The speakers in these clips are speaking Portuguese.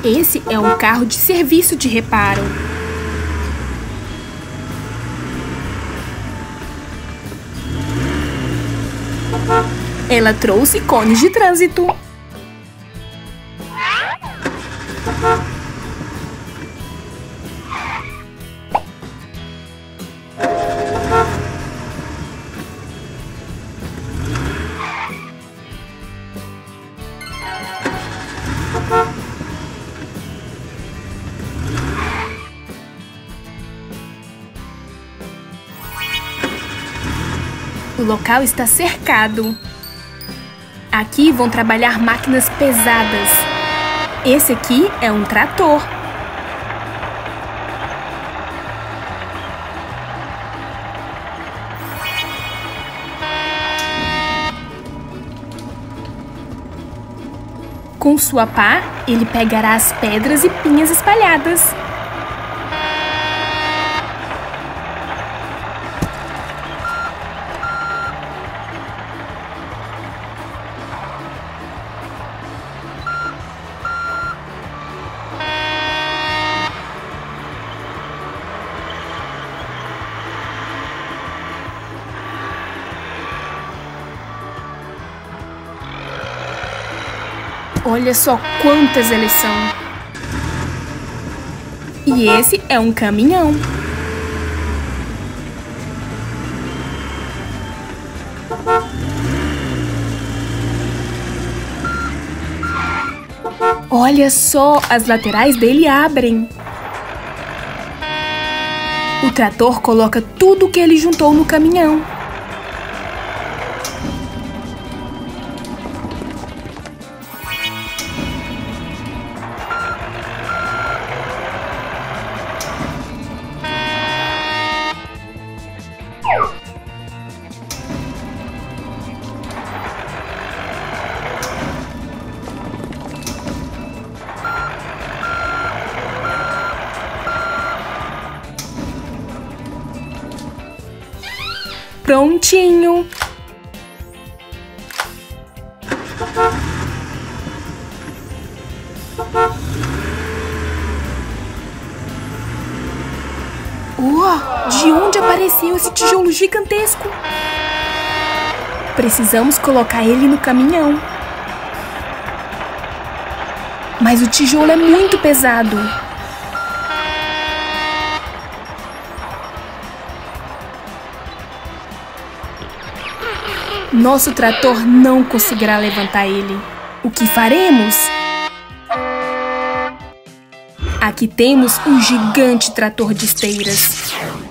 Esse é um carro de serviço de reparo. Ela trouxe cones de trânsito. O local está cercado. Aqui vão trabalhar máquinas pesadas. Esse aqui é um trator. Com sua pá, ele pegará as pedras e pinhas espalhadas. Olha só quantas eles são. E esse é um caminhão. Olha só, as laterais dele abrem. O trator coloca tudo que ele juntou no caminhão. Prontinho! De onde apareceu esse tijolo gigantesco? Precisamos colocar ele no caminhão. Mas o tijolo é muito pesado. Nosso trator não conseguirá levantar ele. O que faremos? Aqui temos um gigante trator de esteiras.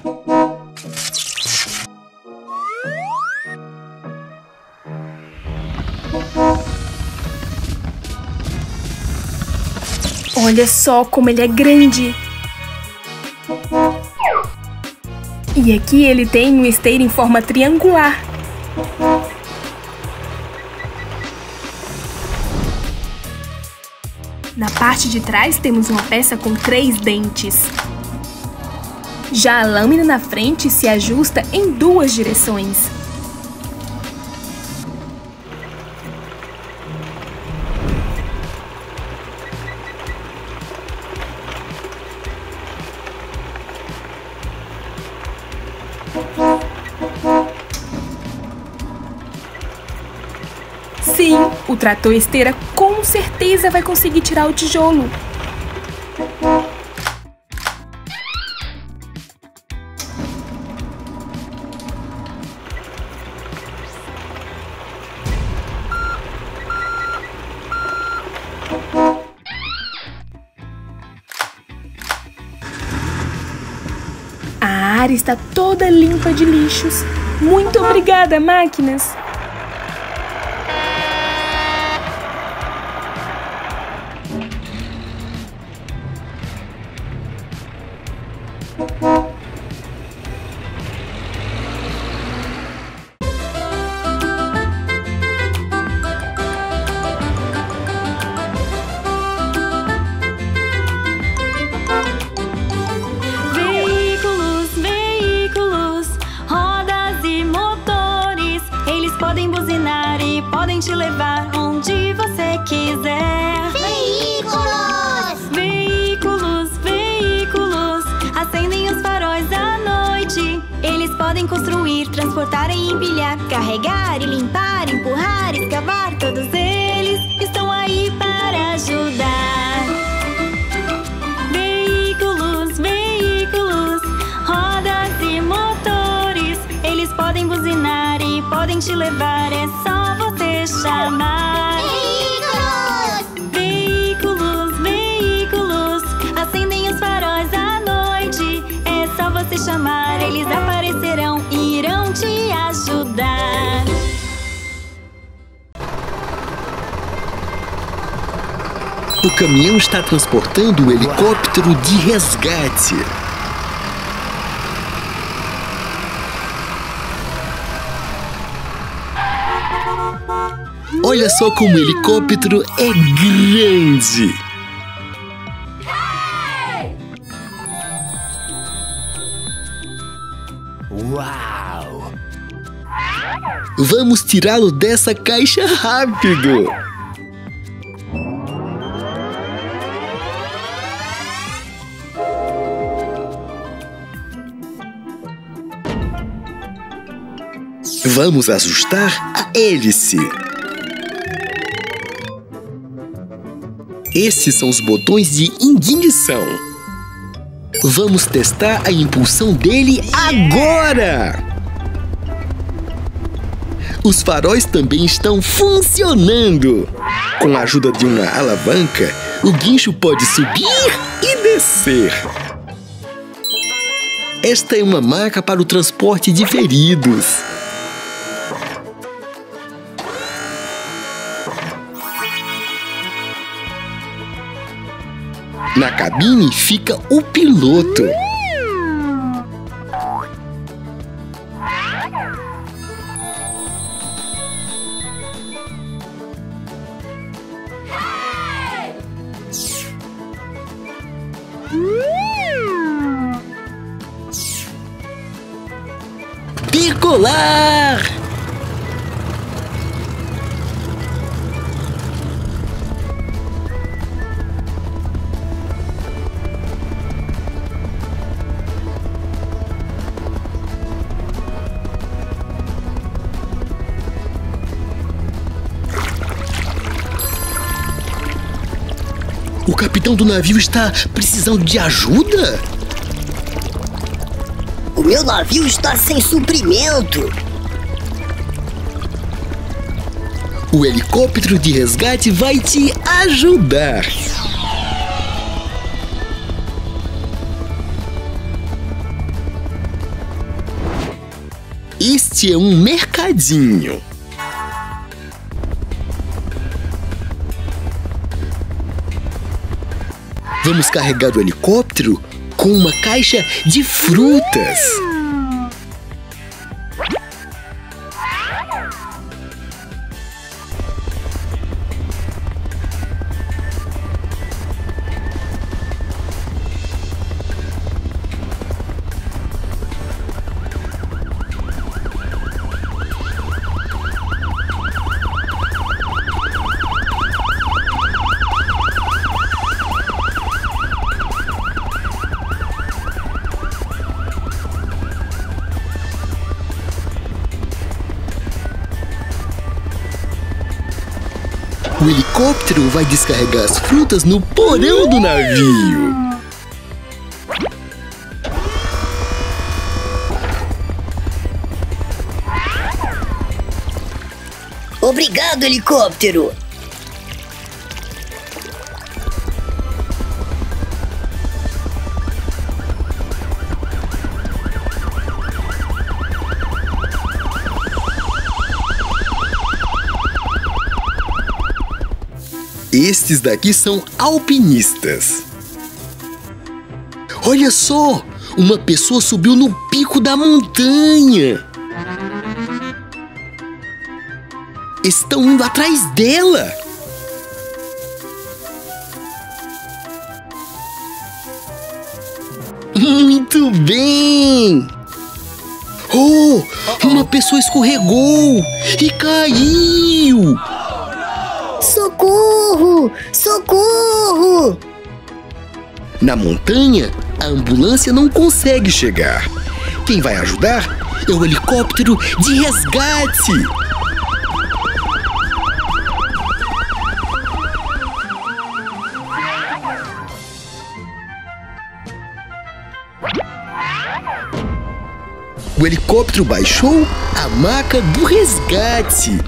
Olha só como ele é grande. E aqui ele tem uma esteira em forma triangular. Na parte de trás temos uma peça com 3 dentes. Já a lâmina na frente se ajusta em 2 direções. Sim, o trator esteira com certeza vai conseguir tirar o tijolo. A área está toda limpa de lixos. Muito obrigada, máquinas! Veículos, rodas e motores, eles transportar e empilhar, carregar e limpar, empurrar, escavar, todos eles estão aí para ajudar. Veículos, veículos, rodas e motores, eles podem buzinar e podem te levar, é só você chamar. Veículos, veículos, acendem os faróis à noite, é só você chamar, eles aparecerão e irão te ajudar. O caminhão está transportando o helicóptero de resgate. Olha só como o helicóptero é grande! Uau! Vamos tirá-lo dessa caixa rápido! Vamos ajustar a hélice. Esses são os botões de ignição. Vamos testar a impulsão dele agora! Os faróis também estão funcionando. Com a ajuda de uma alavanca, o guincho pode subir e descer. Esta é uma maca para o transporte de feridos. Na cabine fica o piloto. Decolar! O capitão do navio está precisando de ajuda? O meu navio está sem suprimento. O helicóptero de resgate vai te ajudar. Este é um mercadinho. Vamos carregar o helicóptero com uma caixa de frutas. O helicóptero vai descarregar as frutas no porão do navio. Obrigado, helicóptero. Estes daqui são alpinistas. Olha só! Uma pessoa subiu no pico da montanha. Estão indo atrás dela. Muito bem! Oh! Uma pessoa escorregou e caiu! Socorro! Socorro! Na montanha, a ambulância não consegue chegar. Quem vai ajudar É o helicóptero de resgate! O helicóptero baixou a maca do resgate.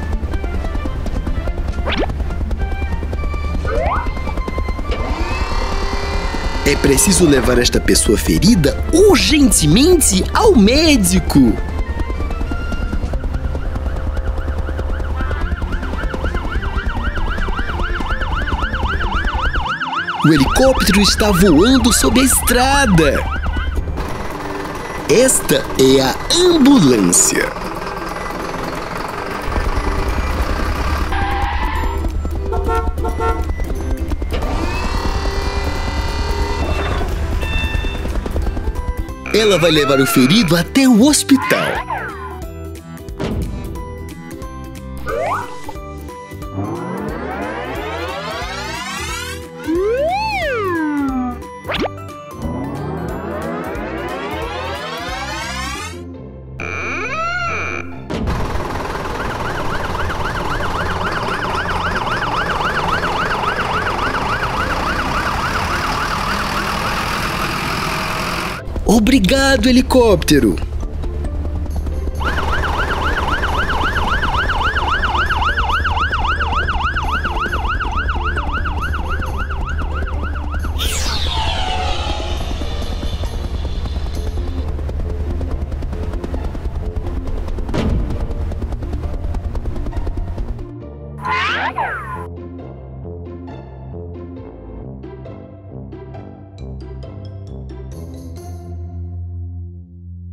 É preciso levar esta pessoa ferida urgentemente ao médico. O helicóptero está voando sobre a estrada. Esta é a ambulância. Ela vai levar o ferido até o hospital. Obrigado, helicóptero!